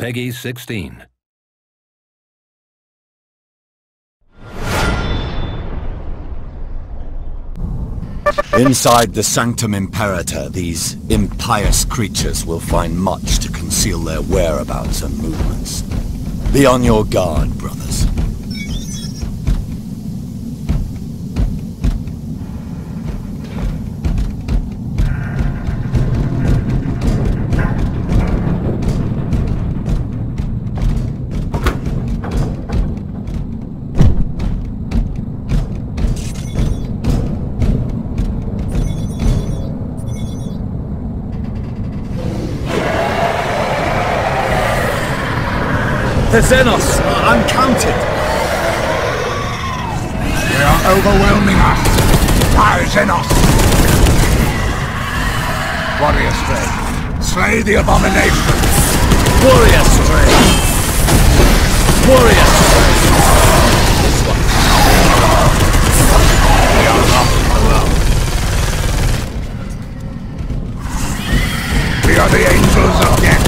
Peggy 16. Inside the Sanctum Imperator, these impious creatures will find much to conceal their whereabouts and movements. Be on your guard, brothers. The Xenos are uncounted! They are overwhelming us! Fire Xenos! Warrior Stray, slay the abomination! Warrior Stray! Warrior Stray! This one. They are not alone. We are the Angels of Death!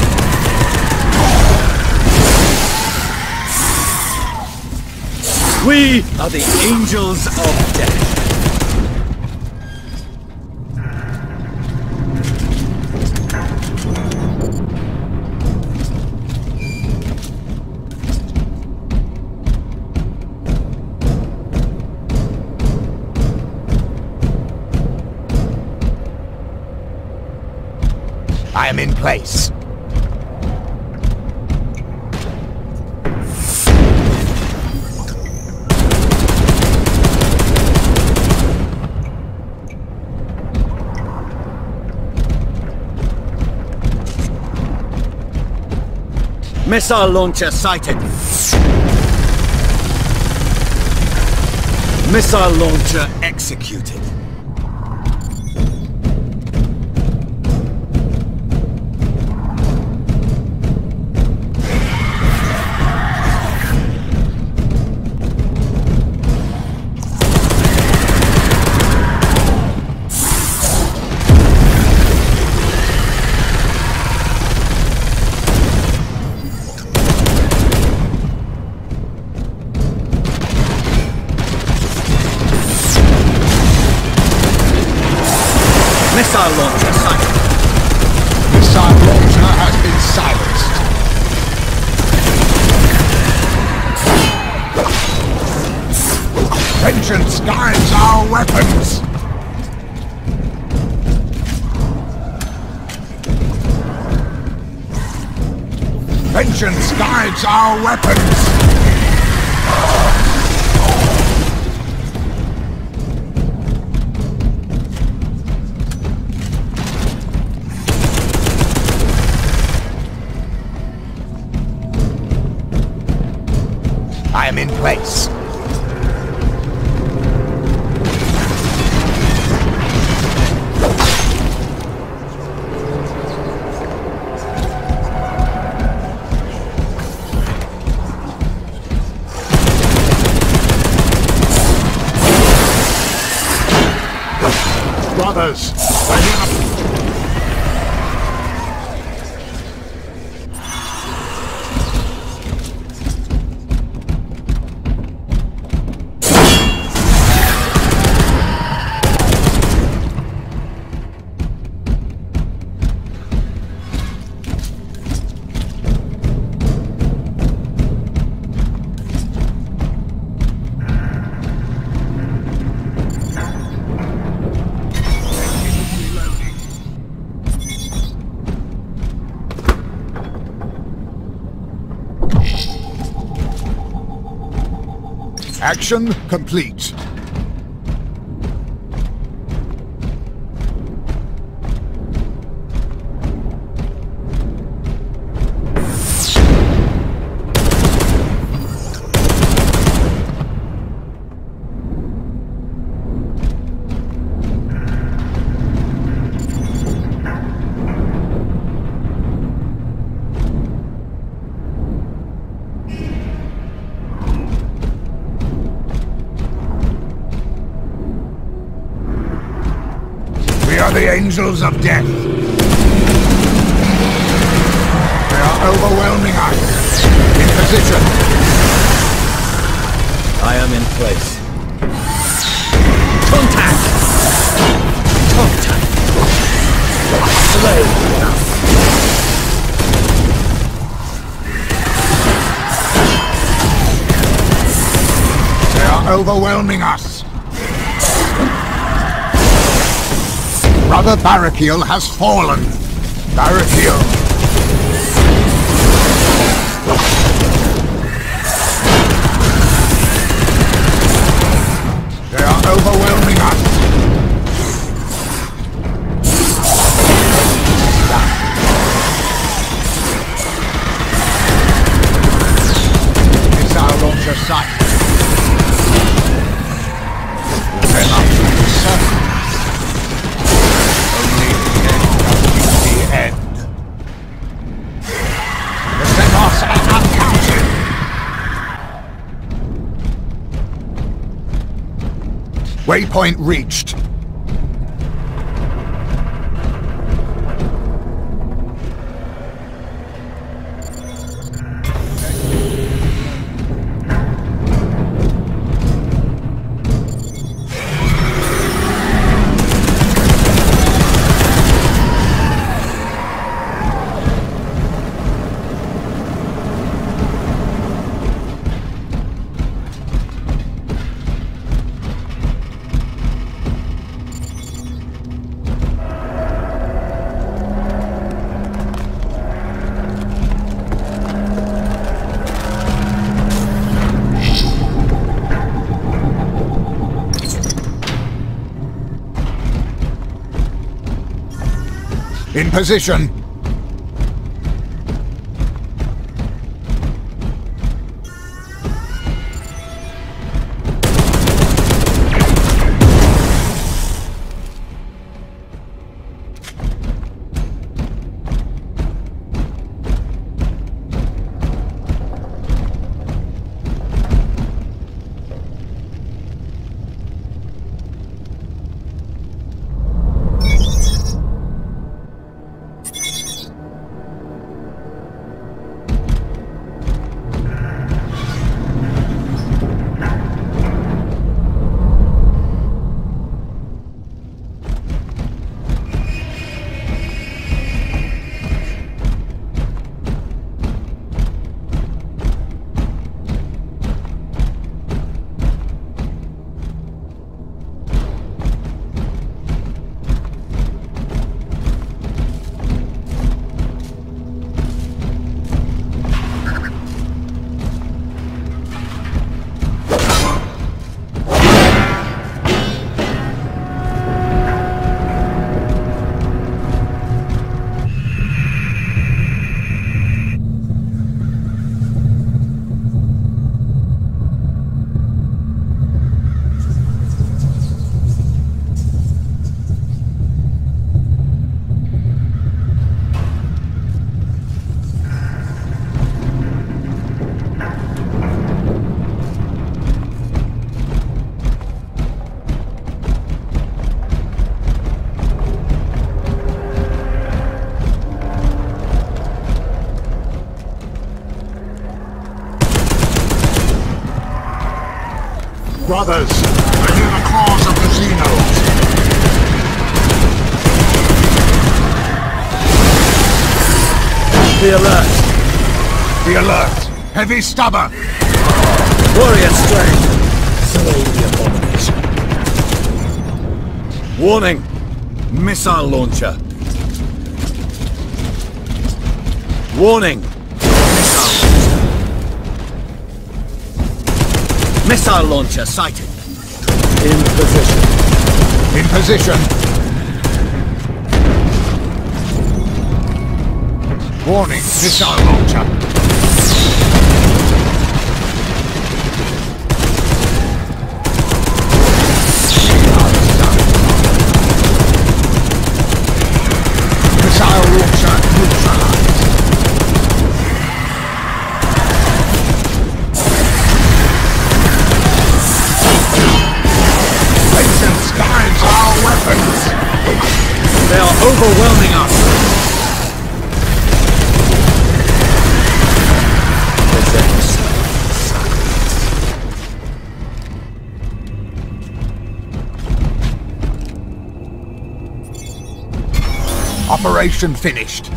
We are the Angels of Death. I am in place. Missile launcher sighted. Missile launcher executed. Missile launcher sighted. Missile launcher has been silenced. Vengeance guides our weapons! Vengeance guides our weapons! I am in place. Brothers, ready up. Action complete. We are the Angels of Death. They are overwhelming us. In position. I am in place. Contact! Contact! Slay! They are overwhelming us. Brother Barakiel has fallen. Barakiel. They are overwhelming us. Missile launcher sight. They're not certain. Only the end can be the end. The Xenos are uncounted. Waypoint reached. In position. Brothers, I hear the claws of the Xenos. Be alert! Be alert! Heavy stubber! Warrior strength! Slay the abomination. Warning! Missile launcher. Warning! Missile launcher sighted. In position. In position. Warning, missile launcher. Missile launcher neutralized. Guides our weapons! They are overwhelming us! Operation finished.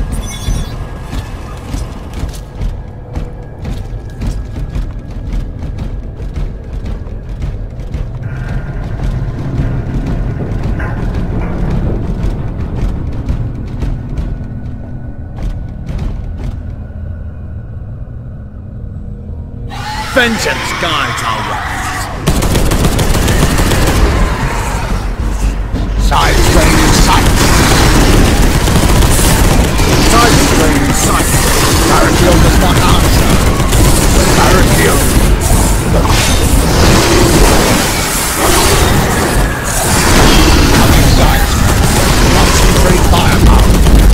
Vengeance guides our weapons. Side strain in sight. Side strain in sight. Barricade does not answer. Barricade. Coming sight. Concentrate firepower.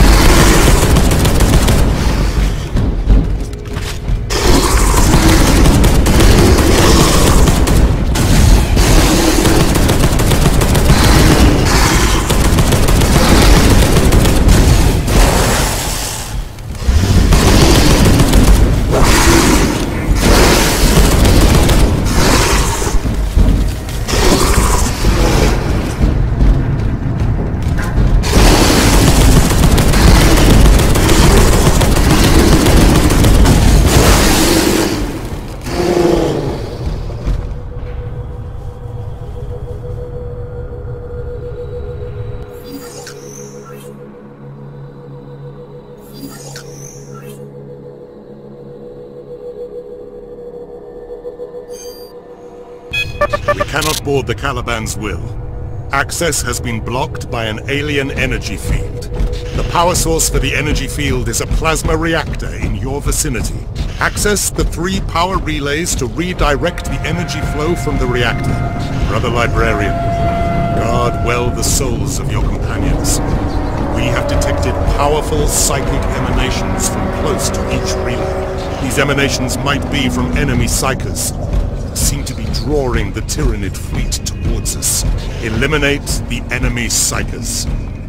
We cannot board the Caliban's will. Access has been blocked by an alien energy field. The power source for the energy field is a plasma reactor in your vicinity. Access the 3 power relays to redirect the energy flow from the reactor. Brother Librarian, guard well the souls of your companions. We have detected powerful psychic emanations from close to each relay. These emanations might be from enemy psychers. Seem to be drawing the Tyranid fleet towards us. Eliminate the enemy psychers.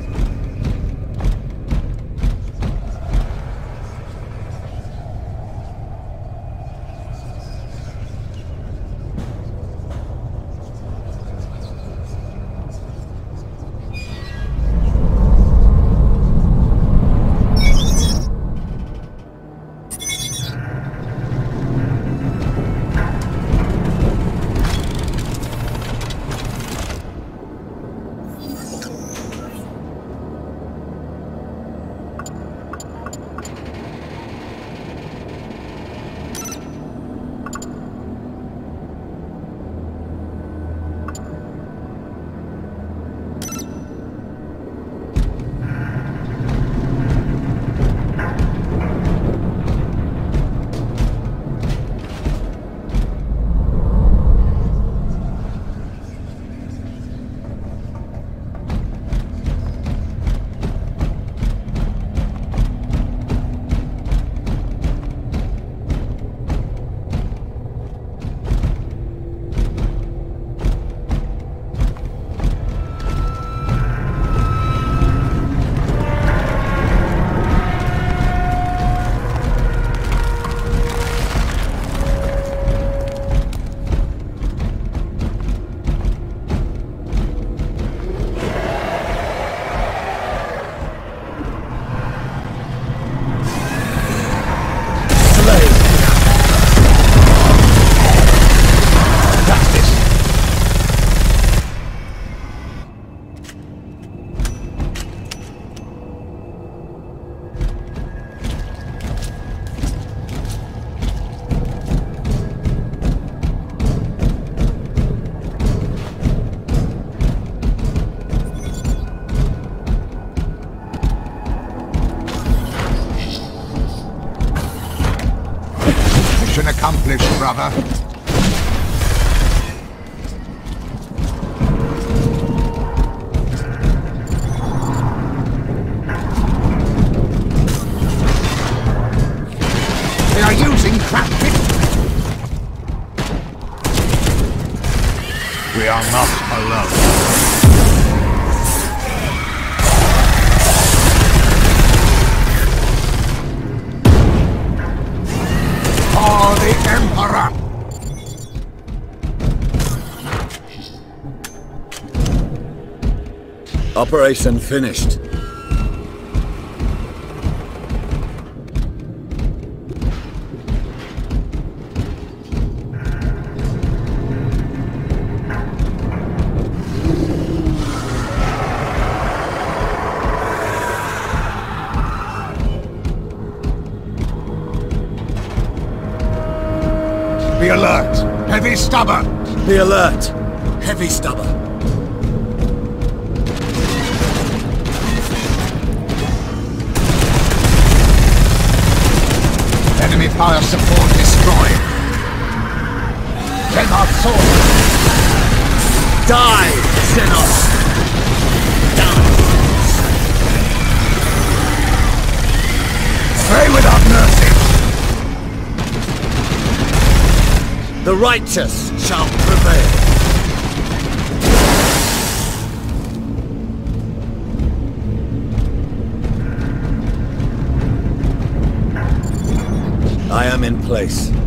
Mission accomplished, brother. They are using traffic. We are not alone. For the Emperor! Operation finished. Be alert! Heavy stubber! Be alert! Heavy stubber! Enemy fire support destroyed! Xenos sword! Die, Xenos! Die! Pray without mercy! The righteous shall prevail! I am in place.